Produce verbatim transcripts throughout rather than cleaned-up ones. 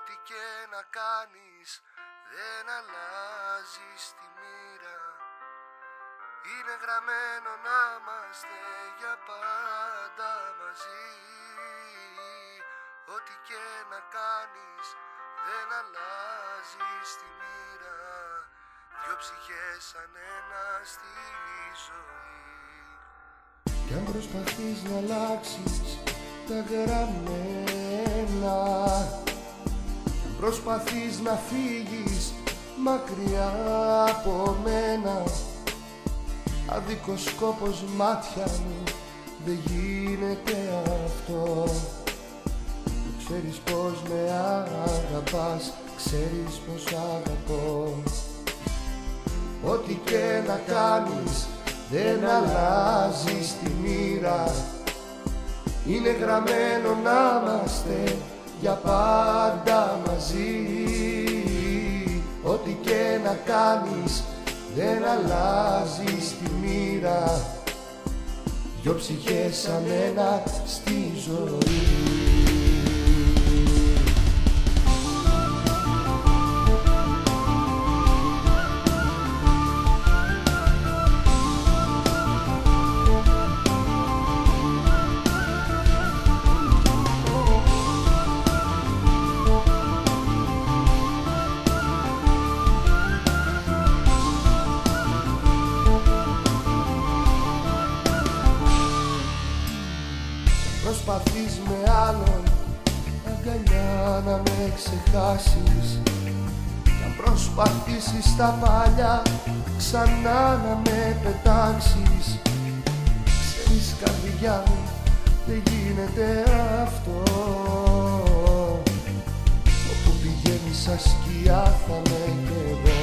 Ό,τι και να κάνεις δεν αλλάζει στη μοίρα. Είναι γραμμένο να είμαστε για πάντα μαζί. Ό,τι και να κάνεις δεν αλλάζει στη μοίρα. Δυο ψυχές σαν ένα στη ζωή. Κι αν προσπαθείς να αλλάξεις τα γραμμένα, προσπαθείς να φύγεις μακριά από μένα, αδίκος σκόπος μάτια μου, δεν γίνεται αυτό. Ξέρεις πως με αγαπάς, ξέρεις πως αγαπώ. Ό,τι και να κάνεις δεν αλλάζει στη μοίρα. Είναι γραμμένο να είμαστε για πάντα μαζί. Ό,τι και να κάνεις δεν αλλάζει στη μοίρα. Δυο ψυχές σαν ένα στη ζωή. Προσπαθείς με άλλον αγκαλιά να με ξεχάσεις. Κι αν προσπαθήσεις τα παλιά ξανά να με πετάξεις, ξέρεις καρδιά μου δεν γίνεται αυτό. Όπου πηγαίνεις σαν σκιά θα με κι εγώ.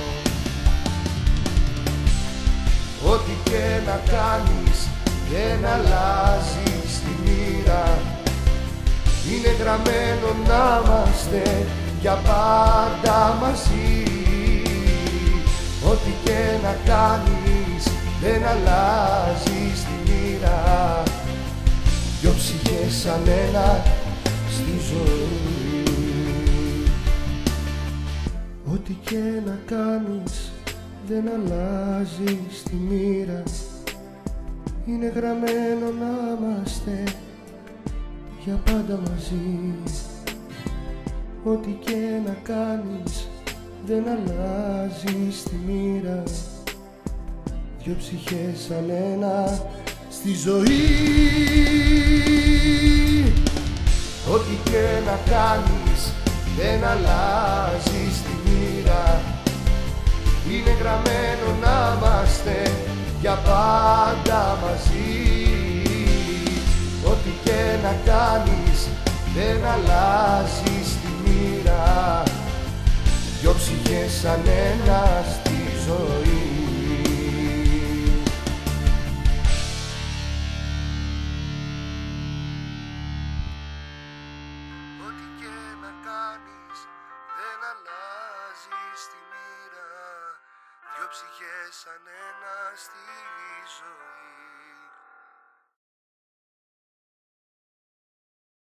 Ό,τι και να κάνεις δεν αλλάζει στη μοίρα. Είναι γραμμένο να είμαστε για πάντα μαζί. Ό,τι και να κάνεις δεν αλλάζει στη μοίρα. Δυο ψυχές σαν ένα στη ζωή. Ό,τι και να κάνεις δεν αλλάζει στη μοίρα. Είναι γραμμένο να είμαστε για πάντα μαζί. Ό,τι και να κάνεις δεν αλλάζει στη μοίρα. Δυο ψυχές σαν ένα στη ζωή. Ό,τι και να κάνεις δεν αλλάζει στη μοίρα. Είναι γραμμένο να είμαστε για πάντα μαζί. Ό,τι και να κάνεις δεν αλλάζει στη μοίρα. Δυο ψυχές σαν ένα στη ζωή. Ό,τι και να κάνεις δεν αλλάζει στη μοίρα. Δυο ψυχές σαν ένα στη ζωή.